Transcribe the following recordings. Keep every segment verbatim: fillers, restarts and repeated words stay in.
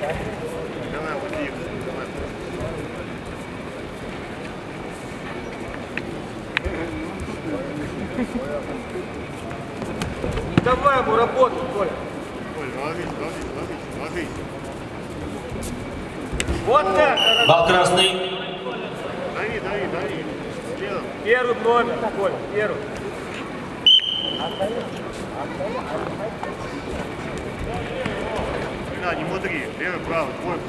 Давай, вот и Не давай ему работу, Коля. Коль, ложись, ложись, ложись, ложись. Вот так. Бал красный. Дави, дави, дави. Сделал. Первый номер, Коля, первый. Да, не мудри. Левый, правый, твой.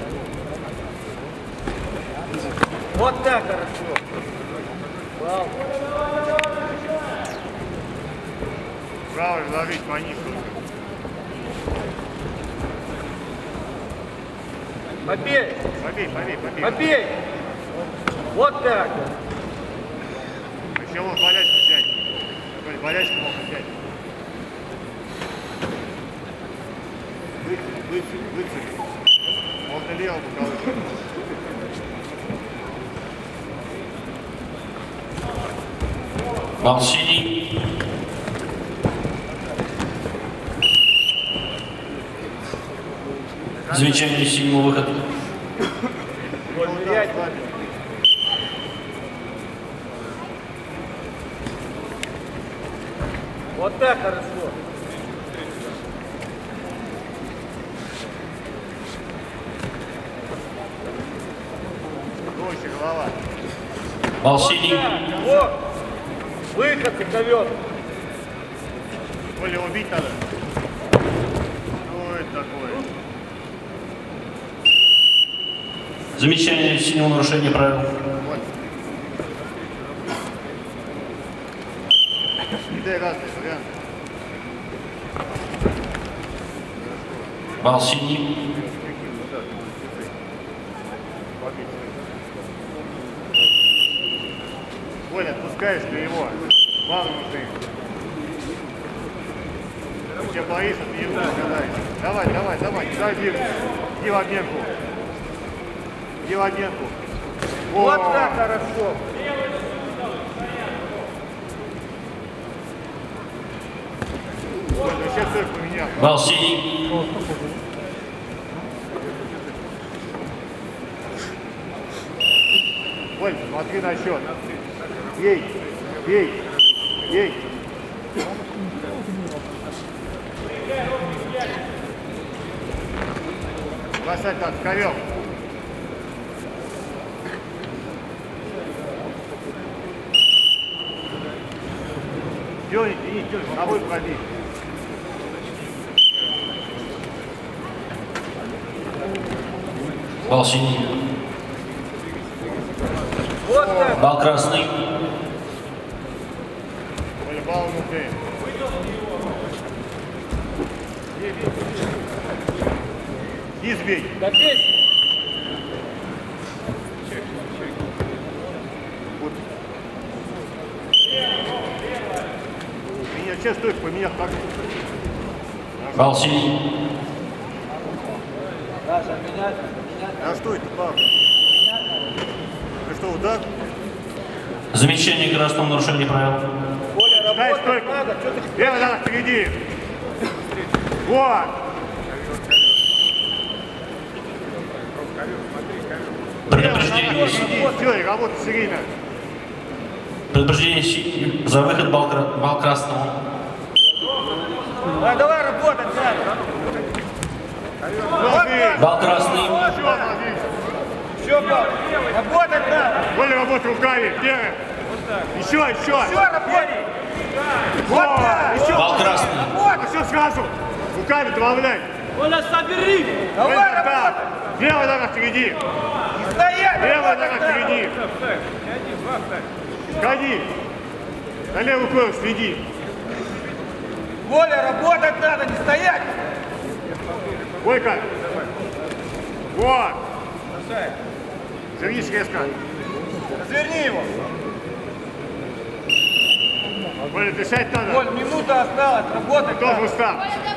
Вот так хорошо. Вау. Правый ложись пониже только. Побей. Побей, побей, побей. Побей. Вот так. Еще вот болячку взять. Коль, болячку можно взять. Выцели, выцели, выцели. Можно левым поколотить. Бал синий. Замечание синего выхода. Коль, нырять. Вот так хорошо. Дольше голова. Бал синий. Вот. Выход и ковер. Коля, убить надо. Что это такое? Замечание синего нарушения правил. Вот. Не дай разные варианты. Бал синий. Коля, отпускаешь ты его. Главное ты. Ты тебя боишься, ты ему сказаешь. Давай, давай, давай, дай бегу. Иди в обменку. Иди в обменку. Вот так хорошо. Коля, сейчас цель поменял. Бал синий. Коль, смотри на счет. Ей, ей, ей. Бросать надо, ковер. Дёрни, тяни, дёрни, с тобой пробей. Бал синий. Вот так. Бал красный. Коля, бал внутри. И сбей. Добейся. Вот. Меня сейчас стой, поменял так. Бал синий. Даша, менять, менять. А что это, пап? Ты что, вот так? Замечание красного нарушения правил. Коля, Дай работать стойку. надо. Что ты... Левый нога впереди. Вот. Предупреждение. Все, и работа все время. Предупреждение си- за выход бал, кра- бал красного. Давай, давай работать надо. Ложись. Бал красный. Все, ложись. Все, пап. Работать надо. Коля, работа руками. Первый. Еще, еще. Все, работай. Вот так. Еще. Бал красный. А все сразу. Руками добавляй. Коля, собери. Давай Коля, работать. да. Левая нога впереди. Не стоять. Левая работать нога надо. впереди. Сходи. На левую крою следи. Коля, работать надо, не стоять. Бойко. Вот. Вернись резко. Разверни его. Коля, дышать надо. Коль, минута осталась, работать Тоже надо. устал.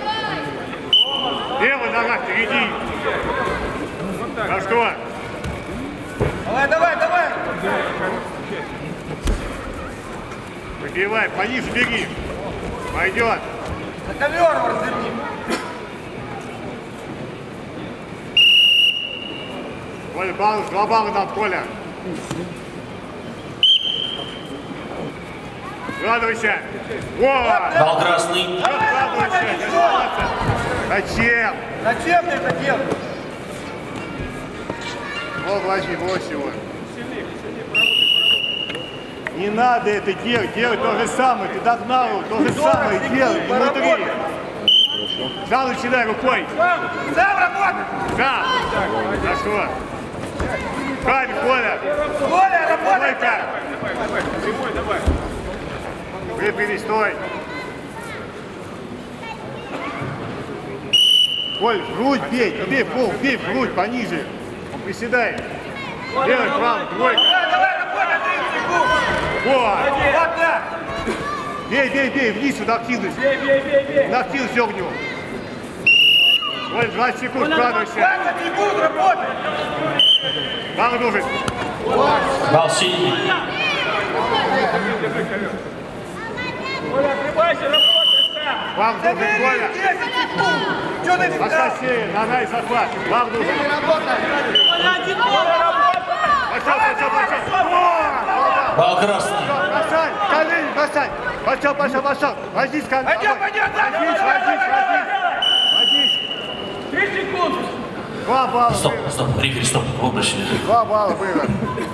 Левая нога впереди. Хорошо. Давай, давай, давай. Выбивай, пониже беги. Пойдет. На ковер его разверни. Коля, балл, два балла дал, Коля. Вкладывайся. Вот. Бал красный. Вкладывайся. Зачем? Зачем ты это делаешь? Вот, возьми, брось его. Не надо это делать, делай то же самое. Ты догнал его, то же самое делай. Не мудри. Сам начинай рукой. Сам работай! Сам. Хорошо. Правильно, Коля. Коля, работай! Давай. Выпили, стой. Коль, в грудь бей, бей в пол, бей в грудь пониже. Приседай. Делай правым, двойка. Давай, давай, работай, тридцать секунд! Вот. Вот так! Бей, бей, бей, вниз сюда активность. Бей, бей, бей, бей! На активность огню. Коль, двадцать секунд, вкладывайся. двадцать секунд, работай! Мало нужен. Бал синий. Коля, открывайся, работай сам! Вам нужен, Коля. десять секунд! Что ты встал? Пошли, нога и захват. Вам нужен. Пошел, пошел, пошел. Вот. Бал красный. Бросай, колени, бросай. Пошел, пошел, пошел. Возись, колени. Пойдем, пойдем, Возись, возись, возись. Возись. три секунды! Два балла. Стоп, стоп, рефери, стоп. Обращение. Два балла было.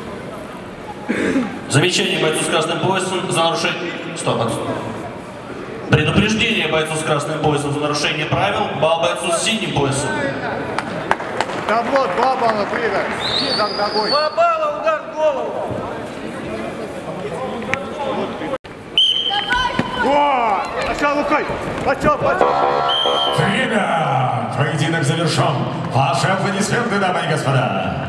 Замечание бойцу с красным поясом за нарушение... Стоп, отстоп. Предупреждение бойцу с красным поясом за нарушение правил. Бал бойцу с синим поясом. Там вот два балла было. Удар ногой. Два балла, удар в голову! Вот. Пошел рукой. Пошел, пошел. Время! Поединок завершен. Ваши аплодисменты, дамы и господа.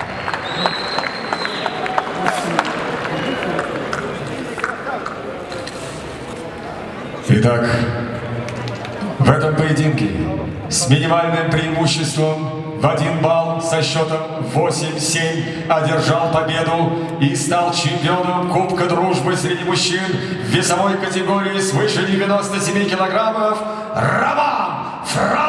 Итак, в этом поединке с минимальным преимуществом в один балл со счетом восемь-семь одержал победу и стал чемпионом Кубка Дружбы среди мужчин в весовой категории свыше девяноста семи килограммов Роман Францев!